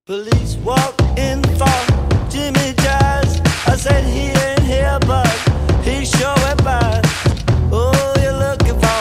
Police walk in for Jimmy Jazz. I said he ain't here, but he sure went by. Oh, you're looking for?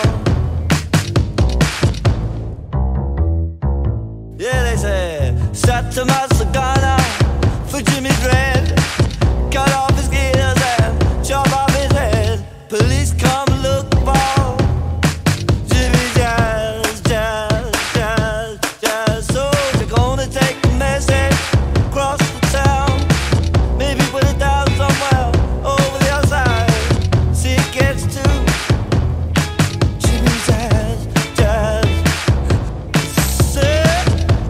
Yeah, they said shot to my cigar for Jimmy Dread. Cut off his gears and chop off his head. Police come look for Jimmy Jazz, Jazz, Jazz, Jazz. So they're gonna take the message across the town, maybe put it down somewhere over the other side. See it gets to Jimmy Jazz, Jazz. Say,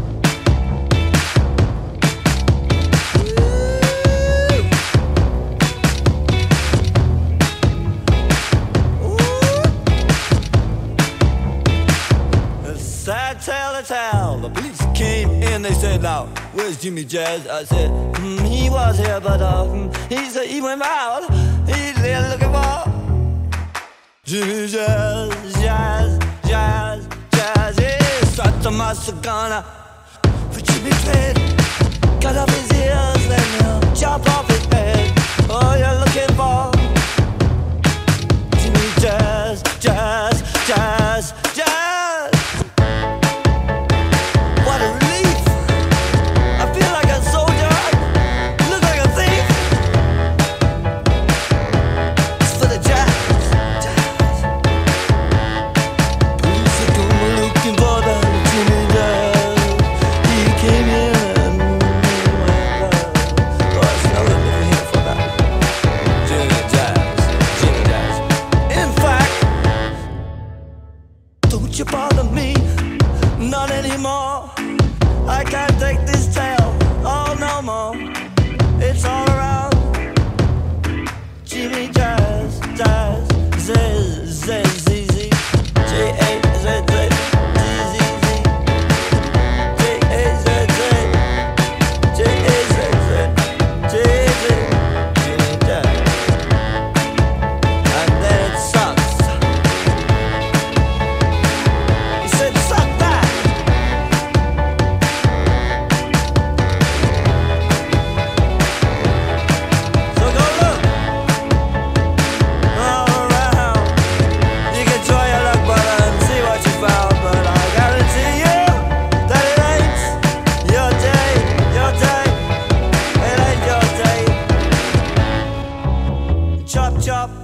sad tale to tell. The police came in, they said, "Now, where's Jimmy Jazz?" I said, he was here, but he said he went out. He's there looking for Jimmy Jazz, Jazz, Jazz, Jazz. Yeah, shot to my cigar for Jimmy Dread. Cut off his ears, then chop off his head. Oh, you're looking for Jimmy Jazz, Jazz, Jazz, Jazz. What a relief! I feel like a soldier, look like a thief. It's for the jazz, jazz. Police are going looking for the Jimmy Jazz. He came here and he went out. Oh, I smell it living here for that Jimmy Jazz, Jimmy Jazz. In fact, don't you bother me, not anymore. I can't take this tale, oh no more. It's all around Jimmy Jazz, Jazz, Z, Z, Z, Z, J, A, Z, Z, Z, Z, Z, J, A, Z, Z, J, A, Z, Z, J, Z, Jimmy Jazz. And then it sucks. He said, suck that. So go look all around. You can try your luck, brother, and see what you found. But I guarantee you that it ain't your day, your day. It ain't your day. Chop, chop.